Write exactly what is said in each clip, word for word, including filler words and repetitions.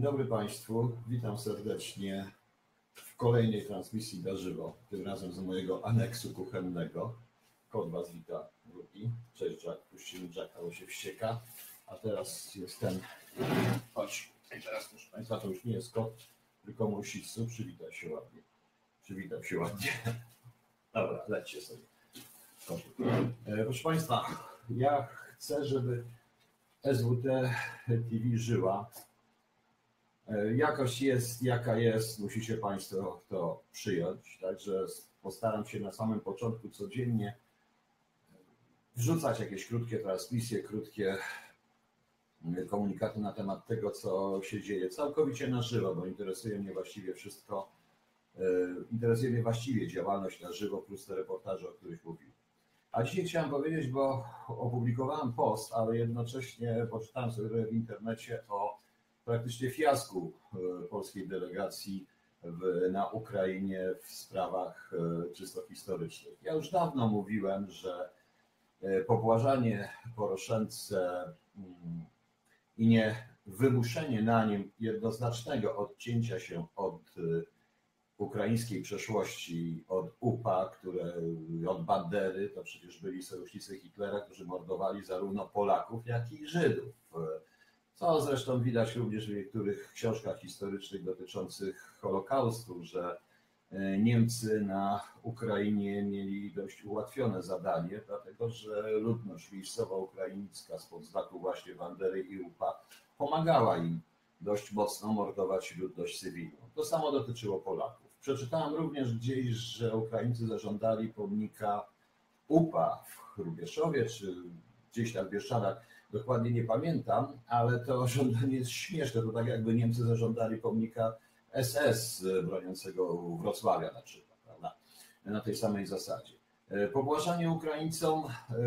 dobry Państwu, witam serdecznie w kolejnej transmisji na żywo, tym razem z mojego aneksu kuchennego. Kot Was wita, drugi. Cześć Jack, puścimy Jacka, bo się wścieka. A teraz jest ten, chodź, i teraz proszę Państwa, to już nie jest kot, tylko mój shih tzu, przywitaj się ładnie. Przywitaj się ładnie. Dobra, lećcie sobie. E, proszę Państwa, ja chcę, żeby S W T T V żyła. Jakość jest jaka jest, musicie Państwo to przyjąć, także postaram się na samym początku codziennie wrzucać jakieś krótkie transmisje, krótkie komunikaty na temat tego, co się dzieje, całkowicie na żywo, bo interesuje mnie właściwie wszystko, interesuje mnie właściwie działalność na żywo plus te reportaże, o których mówiłem. A dzisiaj chciałem powiedzieć, bo opublikowałem post, ale jednocześnie poczytałem sobie w internecie o praktycznie fiasku polskiej delegacji w, na Ukrainie w sprawach czysto historycznych. Ja już dawno mówiłem, że pobłażanie Poroszence i nie wymuszenie na nim jednoznacznego odcięcia się od ukraińskiej przeszłości, od U P A, które, od Bandery, to przecież byli sojusznicy Hitlera, którzy mordowali zarówno Polaków, jak i Żydów. Co zresztą widać również w niektórych książkach historycznych dotyczących Holokaustu, że Niemcy na Ukrainie mieli dość ułatwione zadanie, dlatego że ludność miejscowa ukraińska spod znaku właśnie Bandery i U P A pomagała im dość mocno mordować ludność cywilną. To samo dotyczyło Polaków. Przeczytałem również gdzieś, że Ukraińcy zażądali pomnika U P A w Hrubieszowie, czy gdzieś tam w Bieszczadach, dokładnie nie pamiętam, ale to żądanie jest śmieszne. To tak jakby Niemcy zażądali pomnika S S broniącego Wrocławia na przykład, prawda? Na tej samej zasadzie. Pobłażanie Ukraińcom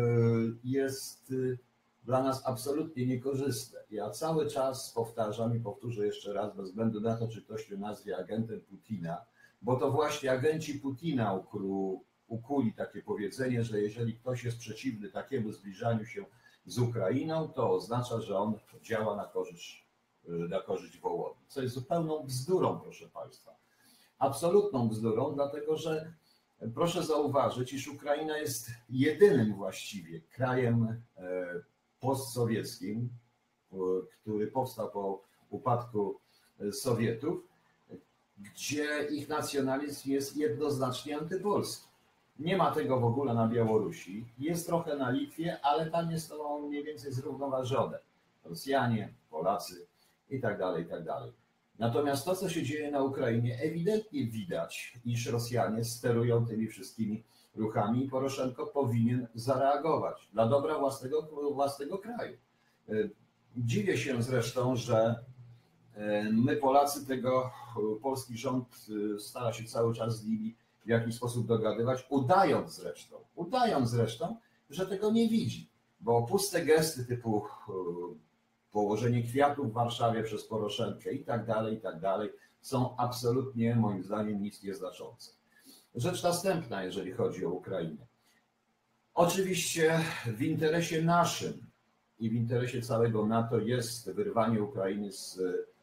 jest dla nas absolutnie niekorzystne. Ja cały czas powtarzam i powtórzę jeszcze raz, bez względu na to, czy ktoś mnie nazwie agentem Putina, bo to właśnie agenci Putina ukru, ukuli takie powiedzenie, że jeżeli ktoś jest przeciwny takiemu zbliżaniu się z Ukrainą, to oznacza, że on działa na korzyść, na korzyść Wołodzy, co jest zupełną bzdurą, proszę Państwa. Absolutną bzdurą, dlatego że proszę zauważyć, iż Ukraina jest jedynym właściwie krajem postsowieckim, który powstał po upadku Sowietów, gdzie ich nacjonalizm jest jednoznacznie antypolski. Nie ma tego w ogóle na Białorusi, jest trochę na Litwie, ale tam jest to mniej więcej zrównoważone. Rosjanie, Polacy i tak dalej, i tak dalej. Natomiast to, co się dzieje na Ukrainie, ewidentnie widać, iż Rosjanie sterują tymi wszystkimi ruchami i Poroszenko powinien zareagować dla dobra własnego, własnego kraju. Dziwię się zresztą, że my Polacy tego, polski rząd stara się cały czas z nimi w jakiś sposób dogadywać, udając zresztą, udając zresztą, że tego nie widzi, bo puste gesty typu położenie kwiatów w Warszawie przez Poroszenkę i tak dalej, i tak dalej, są absolutnie moim zdaniem nic nieznaczące. Rzecz następna, jeżeli chodzi o Ukrainę. Oczywiście w interesie naszym i w interesie całego NATO jest wyrwanie Ukrainy z,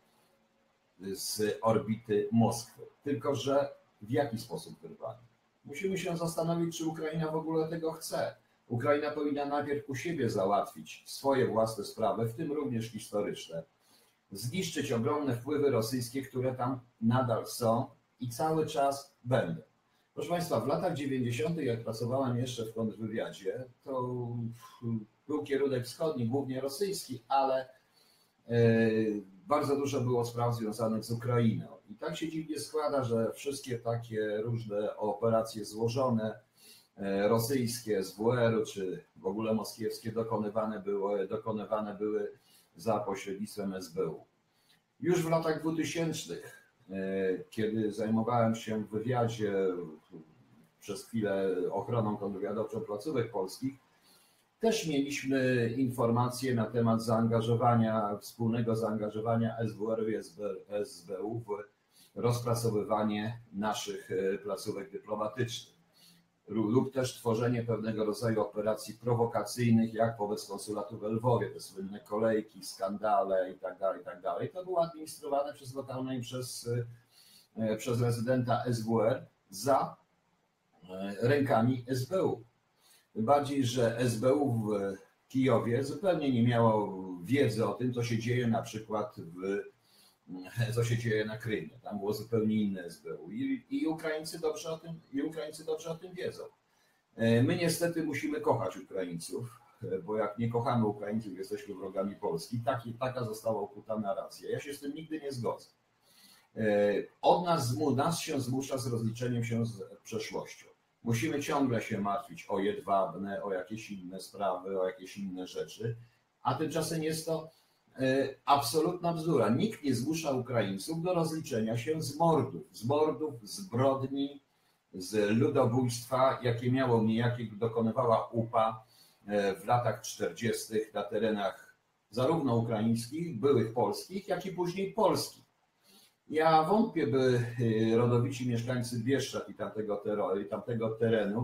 z orbity Moskwy. Tylko że w jaki sposób wyrwanie? Musimy się zastanowić, czy Ukraina w ogóle tego chce. Ukraina powinna najpierw u siebie załatwić swoje własne sprawy, w tym również historyczne. Zniszczyć ogromne wpływy rosyjskie, które tam nadal są i cały czas będą. Proszę Państwa, w latach dziewięćdziesiątych, jak pracowałem jeszcze w kontrwywiadzie, to był kierunek wschodni, głównie rosyjski, ale bardzo dużo było spraw związanych z Ukrainą. I tak się dziwnie składa, że wszystkie takie różne operacje złożone, rosyjskie z W R u czy w ogóle moskiewskie dokonywane były, dokonywane były za pośrednictwem S B U. Już w latach dwutysięcznych, kiedy zajmowałem się w wywiadzie przez chwilę ochroną kontrwywiadowczą placówek polskich, też mieliśmy informacje na temat zaangażowania, wspólnego zaangażowania S W R u i S B U w rozpracowywanie naszych placówek dyplomatycznych. lub też tworzenie pewnego rodzaju operacji prowokacyjnych, jak wobec konsulatu w Lwowie, te słynne kolejki, skandale itd., itd. To było administrowane przez lokalne i przez, przez rezydenta S W R za rękami S B U. Tym bardziej, że S B U w Kijowie zupełnie nie miało wiedzy o tym, co się dzieje na przykład w, co się dzieje na Krymie. Tam było zupełnie inne S B U i, i, Ukraińcy dobrze o tym, i Ukraińcy dobrze o tym wiedzą. My niestety musimy kochać Ukraińców, bo jak nie kochamy Ukraińców, jesteśmy wrogami Polski. Taki, taka została ukuta narracja. Ja się z tym nigdy nie zgodzę. Od nas, nas się zmusza z rozliczeniem się z przeszłością. Musimy ciągle się martwić o Jedwabne, o jakieś inne sprawy, o jakieś inne rzeczy, a tymczasem jest to absolutna bzdura. Nikt nie zmusza Ukraińców do rozliczenia się z mordów, z mordów, zbrodni, z ludobójstwa, jakie miało jakie dokonywała U P A w latach czterdziestych na terenach zarówno ukraińskich, byłych polskich, jak i później polskich. Ja wątpię, by rodowici mieszkańcy Bieszczad i tamtego, terroru, i tamtego terenu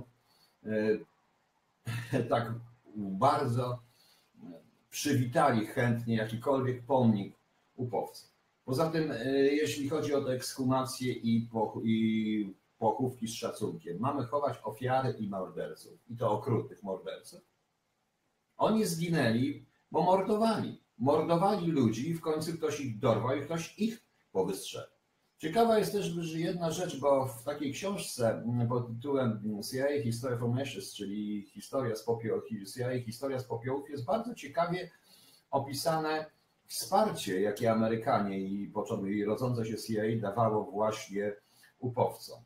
tak bardzo przywitali chętnie jakikolwiek pomnik upowców. Poza tym, jeśli chodzi o te ekshumacje i, poch i pochówki z szacunkiem, mamy chować ofiary i morderców, i to okrutnych morderców. Oni zginęli, bo mordowali. Mordowali ludzi i w końcu ktoś ich dorwał i ktoś ich powystrzelił. Ciekawa jest też że jedna rzecz, bo w takiej książce pod tytułem C I A History from Ashes, czyli historia z, popioł, C I A Historia z popiołów, jest bardzo ciekawie opisane wsparcie, jakie Amerykanie i, i rodzące się C I A dawało właśnie upowcom.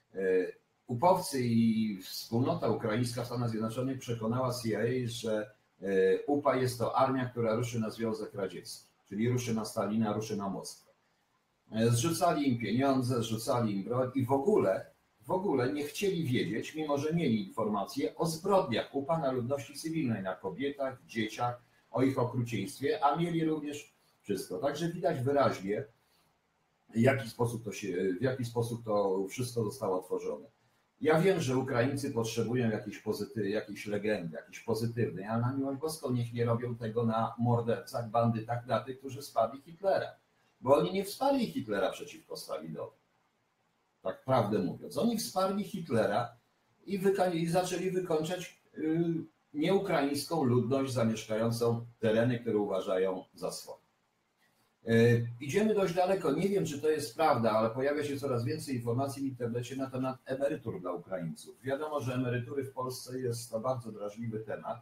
Upowcy i wspólnota ukraińska w Stanach Zjednoczonych przekonała C I A, że U P A jest to armia, która ruszy na Związek Radziecki, czyli ruszy na Stalina, ruszy na Moskwę. Zrzucali im pieniądze, zrzucali im broń i w ogóle, w ogóle nie chcieli wiedzieć, mimo że mieli informacje o zbrodniach U P A na ludności cywilnej, na kobietach, dzieciach, o ich okrucieństwie, a mieli również wszystko. Także widać wyraźnie, w jaki sposób to, się, w jaki sposób to wszystko zostało tworzone. Ja wiem, że Ukraińcy potrzebują jakiejś, pozytyw, jakiejś legendy, jakiejś pozytywnej, ale na miłość boską niech nie robią tego na mordercach, bandytach, na tych, którzy wsparli Hitlera. Bo oni nie wsparli Hitlera przeciwko Stalinowi. Tak prawdę mówiąc. Oni wsparli Hitlera i, i zaczęli wykończać yy, nieukraińską ludność zamieszkającą tereny, które uważają za swoje. Yy, idziemy dość daleko. Nie wiem, czy to jest prawda, ale pojawia się coraz więcej informacji w internecie na temat emerytur dla Ukraińców. Wiadomo, że emerytury w Polsce jest to bardzo drażliwy temat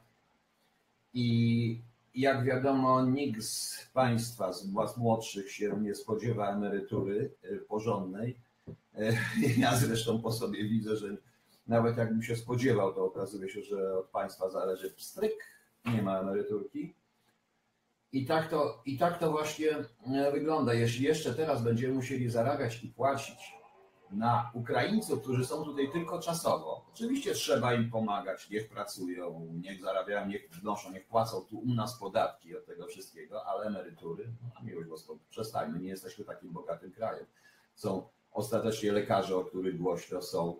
i jak wiadomo, nikt z Państwa, z was młodszych się nie spodziewa emerytury porządnej. Ja zresztą po sobie widzę, że nawet jakbym się spodziewał, to okazuje się, że od Państwa zależy pstryk, nie ma emeryturki. I tak to, i tak to właśnie wygląda. Jeśli jeszcze teraz będziemy musieli zarabiać i płacić na Ukraińców, którzy są tutaj tylko czasowo. Oczywiście trzeba im pomagać, niech pracują, niech zarabiają, niech wnoszą, niech płacą tu u nas podatki od tego wszystkiego, ale emerytury, no miłość boską, przestańmy, nie jesteśmy takim bogatym krajem. Są ostatecznie lekarze, o których głośno, są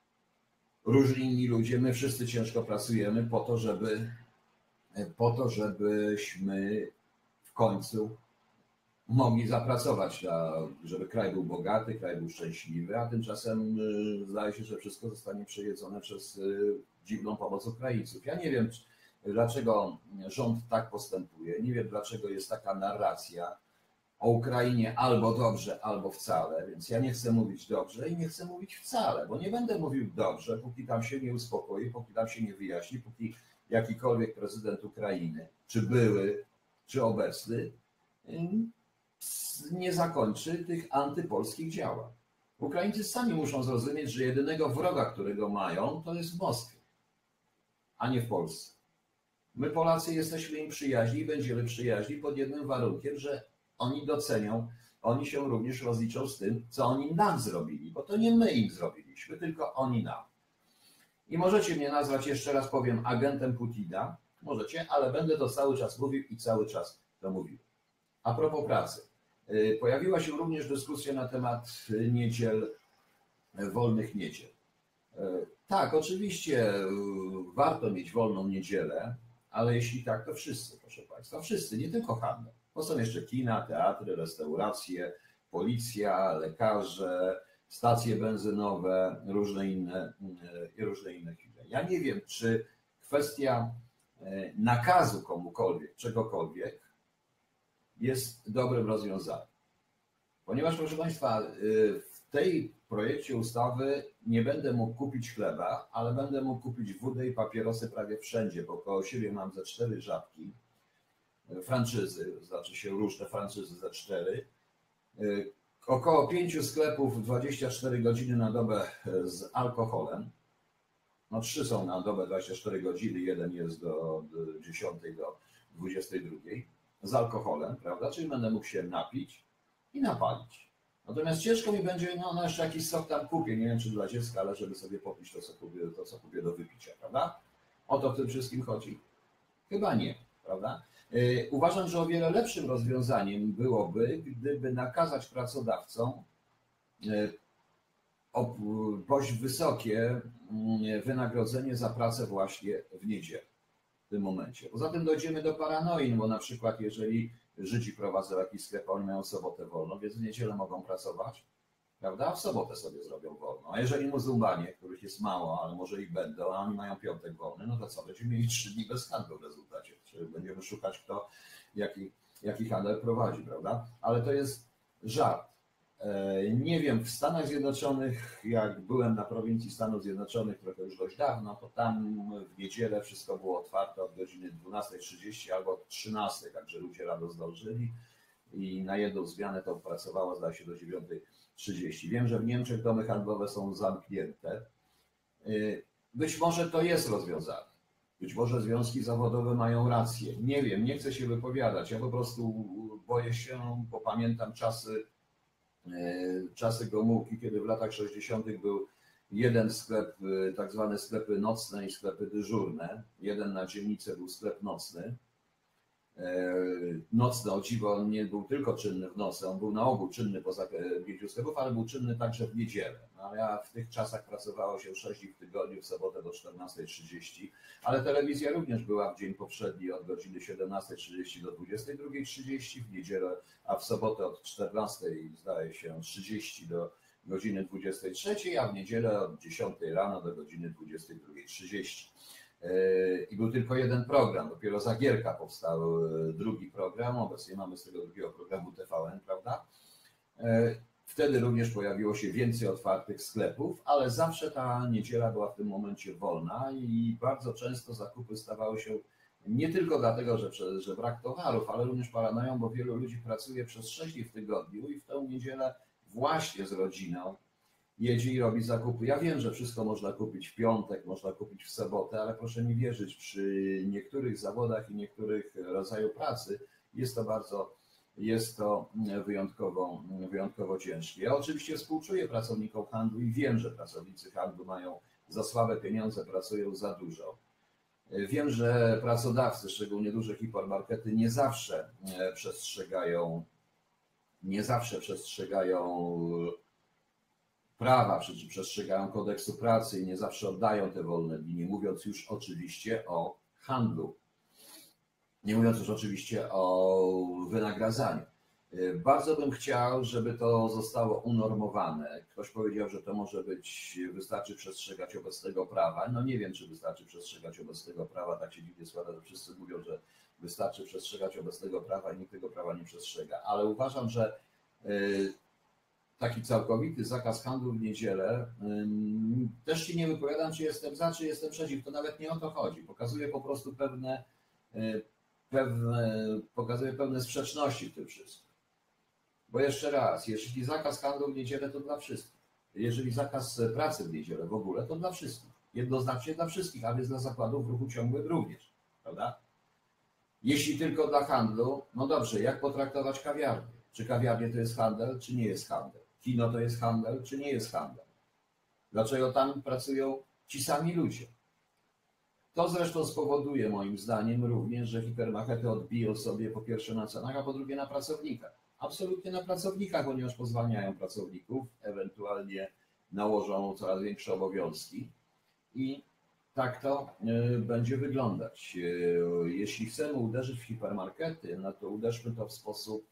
różni inni ludzie, my wszyscy ciężko pracujemy po to, żeby, po to, żebyśmy w końcu mogli zapracować, na, żeby kraj był bogaty, kraj był szczęśliwy, a tymczasem zdaje się, że wszystko zostanie przejedzone przez dziwną pomoc Ukraińców. Ja nie wiem, dlaczego rząd tak postępuje, nie wiem, dlaczego jest taka narracja o Ukrainie albo dobrze, albo wcale, więc ja nie chcę mówić dobrze i nie chcę mówić wcale, bo nie będę mówił dobrze, póki tam się nie uspokoi, póki tam się nie wyjaśni, póki jakikolwiek prezydent Ukrainy, czy były, czy obecny, nie zakończy tych antypolskich działań. Ukraińcy sami muszą zrozumieć, że jedynego wroga, którego mają, to jest w Moskwie, a nie w Polsce. My Polacy jesteśmy im przyjaźni i będziemy przyjaźni pod jednym warunkiem, że oni docenią, oni się również rozliczą z tym, co oni nam zrobili, bo to nie my im zrobiliśmy, tylko oni nam. I możecie mnie nazwać, jeszcze raz powiem, agentem Putina, możecie, ale będę to cały czas mówił i cały czas to mówił. A propos pracy. Pojawiła się również dyskusja na temat niedziel, wolnych niedziel. Tak, oczywiście warto mieć wolną niedzielę, ale jeśli tak, to wszyscy, proszę Państwa, wszyscy, nie tylko handel. Bo są jeszcze kina, teatry, restauracje, policja, lekarze, stacje benzynowe, różne inne i różne inne firmy. Ja nie wiem, czy kwestia nakazu komukolwiek, czegokolwiek jest dobrym rozwiązaniem. Ponieważ, proszę Państwa, w tej projekcie ustawy nie będę mógł kupić chleba, ale będę mógł kupić wódę i papierosy prawie wszędzie, bo koło siebie mam ze cztery żabki, franczyzy, znaczy się różne franczyzy ze cztery, około pięciu sklepów dwadzieścia cztery godziny na dobę z alkoholem. No trzy są na dobę dwadzieścia cztery godziny, jeden jest do dziesiątej, do dwudziestej drugiej z alkoholem, prawda? Czyli będę mógł się napić i napalić. Natomiast ciężko mi będzie, no, no jeszcze jakiś sok tam kupię, nie wiem czy dla dziecka, ale żeby sobie popić to, co kupię, to, co kupię do wypicia, prawda? O to w tym wszystkim chodzi? Chyba nie, prawda? Yy, uważam, że o wiele lepszym rozwiązaniem byłoby, gdyby nakazać pracodawcom yy, o dość wysokie yy, wynagrodzenie za pracę właśnie w niedzielę w tym momencie. Poza tym dojdziemy do paranoi, bo na przykład jeżeli Żydzi prowadzą jakiś sklep, oni mają sobotę wolną, więc w niedzielę mogą pracować, prawda? A w sobotę sobie zrobią wolną. A jeżeli muzułmanie, których jest mało, ale może ich będą, a oni mają piątek wolny, no to co? Będziemy mieli trzy dni bez handlu w rezultacie. Czyli będziemy szukać, kto jaki, jaki handel prowadzi, prawda? Ale to jest żart. Nie wiem, w Stanach Zjednoczonych, jak byłem na prowincji Stanów Zjednoczonych trochę już dość dawno, to tam w niedzielę wszystko było otwarte od godziny dwunastej trzydzieści albo od trzynastej, także ludzie rano zdążyli i na jedną zmianę to pracowało, zdaje się, do dziewiątej trzydzieści. Wiem, że w Niemczech domy handlowe są zamknięte. Być może to jest rozwiązane. Być może związki zawodowe mają rację. Nie wiem, nie chcę się wypowiadać. Ja po prostu boję się, bo pamiętam czasy czasy Gomułki, kiedy w latach sześćdziesiątych był jeden sklep, tak zwane sklepy nocne i sklepy dyżurne. Jeden na dzielnicę był sklep nocny. Nocny, o dziwo, on nie był tylko czynny w nocy, on był na ogół czynny poza pięciu sklepów, ale był czynny także w niedzielę. No, ja w tych czasach pracowało się sześć dni w tygodniu, w sobotę do czternastej trzydzieści, ale telewizja również była w dzień poprzedni od godziny siedemnastej trzydzieści do dwudziestej drugiej trzydzieści, w niedzielę, a w sobotę od czternastej zdaje się trzydzieści do godziny dwudziestej trzeciej, a w niedzielę od dziesiątej rano do godziny dwudziestej drugiej trzydzieści. I był tylko jeden program, dopiero za Gierka powstał drugi program, obecnie mamy z tego drugiego programu T V N, prawda? Wtedy również pojawiło się więcej otwartych sklepów, ale zawsze ta niedziela była w tym momencie wolna i bardzo często zakupy stawały się nie tylko dlatego, że, że brak towarów, ale również paranoją, bo wielu ludzi pracuje przez sześć dni w tygodniu i w tę niedzielę właśnie z rodziną jedzie i robi zakupy. Ja wiem, że wszystko można kupić w piątek, można kupić w sobotę, ale proszę mi wierzyć, przy niektórych zawodach i niektórych rodzajach pracy jest to bardzo, jest to wyjątkowo, wyjątkowo ciężkie. Ja oczywiście współczuję pracownikom handlu i wiem, że pracownicy handlu mają za słabe pieniądze, pracują za dużo. Wiem, że pracodawcy, szczególnie duże hipermarkety, nie zawsze przestrzegają, nie zawsze przestrzegają prawa, czy przestrzegają kodeksu pracy i nie zawsze oddają te wolne dni, nie mówiąc już oczywiście o handlu, nie mówiąc już oczywiście o wynagradzaniu. Bardzo bym chciał, żeby to zostało unormowane. Ktoś powiedział, że to może być, wystarczy przestrzegać obecnego prawa. No nie wiem, czy wystarczy przestrzegać obecnego prawa, tak się dziwnie składa, że wszyscy mówią, że wystarczy przestrzegać obecnego prawa i nikt tego prawa nie przestrzega, ale uważam, że taki całkowity zakaz handlu w niedzielę, też się nie wypowiadam, czy jestem za, czy jestem przeciw, to nawet nie o to chodzi. Pokazuje po prostu pewne, pewne, pokazuje pewne sprzeczności w tym wszystkim. Bo jeszcze raz, jeżeli zakaz handlu w niedzielę, to dla wszystkich. Jeżeli zakaz pracy w niedzielę w ogóle, to dla wszystkich. Jednoznacznie dla wszystkich, a więc dla zakładów w ruchu ciągłym również, prawda? Jeśli tylko dla handlu, no dobrze, jak potraktować kawiarnię? Czy kawiarnie to jest handel, czy nie jest handel? Kino to jest handel, czy nie jest handel? Dlaczego tam pracują ci sami ludzie? To zresztą spowoduje moim zdaniem również, że hipermarkety odbiją sobie po pierwsze na cenach, a po drugie na pracownikach. Absolutnie na pracownikach, ponieważ pozwalniają pracowników, ewentualnie nałożą coraz większe obowiązki I tak to będzie wyglądać. Jeśli chcemy uderzyć w hipermarkety, no to uderzmy to w sposób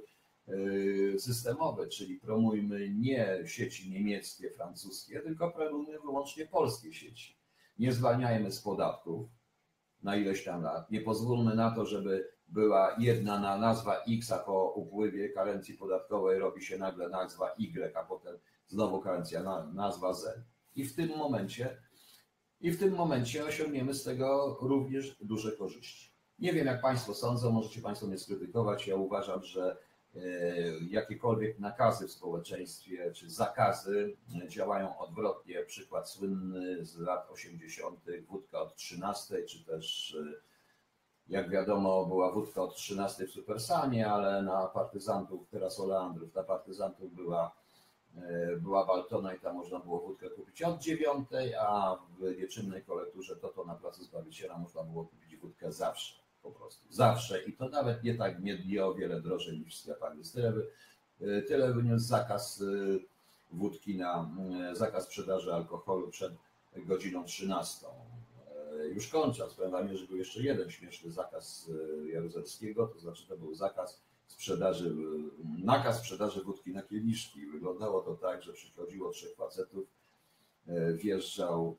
systemowy, czyli promujmy nie sieci niemieckie, francuskie, tylko promujmy wyłącznie polskie sieci. Nie zwalniajmy z podatków na ileś tam lat. Nie pozwólmy na to, żeby była jedna nazwa X, a po upływie karencji podatkowej robi się nagle nazwa Y, a potem znowu karencja nazwa Z. I w tym momencie I w tym momencie osiągniemy z tego również duże korzyści. Nie wiem, jak Państwo sądzą, możecie Państwo mnie skrytykować. Ja uważam, że jakiekolwiek nakazy w społeczeństwie czy zakazy działają odwrotnie. Przykład słynny z lat osiemdziesiątych, wódka od trzynastej, czy też jak wiadomo była wódka od trzynastej w Supersanie, ale na partyzantów, teraz Oleandrów, na partyzantów była była Baltona i tam można było wódkę kupić od dziewiątej, a w nieczynnej kolekturze to to na Placu Zbawiciela można było kupić wódkę zawsze, po prostu, zawsze i to nawet nie tak, nie, nie o wiele drożej niż w sklepach. Jest tyle, tyle wyniósł zakaz wódki na, zakaz sprzedaży alkoholu przed godziną trzynastą. Już kończąc, powiem Wam, że był jeszcze jeden śmieszny zakaz Jaruzelskiego, to znaczy to był zakaz sprzedaży, nakaz sprzedaży wódki na kieliszki. Wyglądało to tak, że przychodziło trzech facetów, wjeżdżał,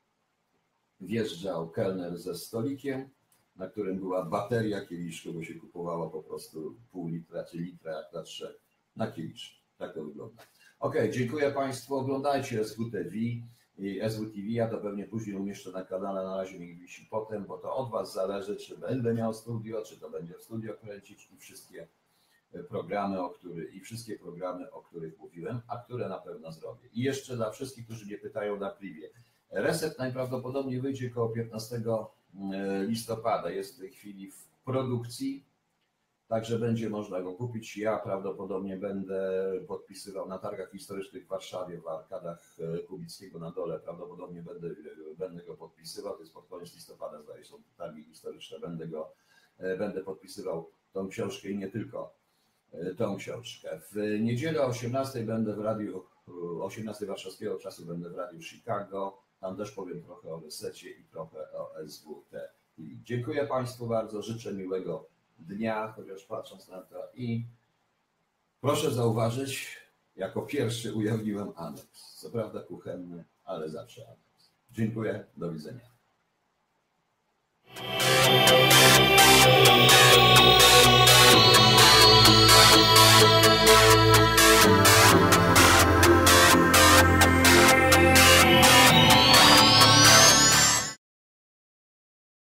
wjeżdżał kelner ze stolikiem, na którym była bateria kieliszków, bo się kupowała po prostu pół litra czy litra jak na trzech na kieliszki. Tak to wygląda. Ok, dziękuję Państwu. Oglądajcie S W T V i S W T V. Ja to pewnie później umieszczę na kanale, na razie niech wisi potem, bo to od Was zależy, czy będę miał studio, czy to będzie w studio kręcić i wszystkie programy, o których, i wszystkie programy, o których mówiłem, a które na pewno zrobię. I jeszcze dla wszystkich, którzy mnie pytają na privie. Reset najprawdopodobniej wyjdzie koło piętnastego listopada. Jest w tej chwili w produkcji, także będzie można go kupić. Ja prawdopodobnie będę podpisywał na targach historycznych w Warszawie, w arkadach Kubickiego na dole. Prawdopodobnie będę, będę go podpisywał. To jest pod koniec listopada, zdaje się, są targi historyczne. Będę go, będę podpisywał tą książkę i nie tylko tą książkę. W niedzielę o osiemnastej będę w radiu, osiemnastej warszawskiego czasu będę w radiu Chicago. Tam też powiem trochę o resecie i trochę o S W T. Dziękuję Państwu bardzo, życzę miłego dnia, chociaż patrząc na to, i proszę zauważyć, jako pierwszy ujawniłem aneks. Co prawda kuchenny, ale zawsze aneks. Dziękuję, do widzenia.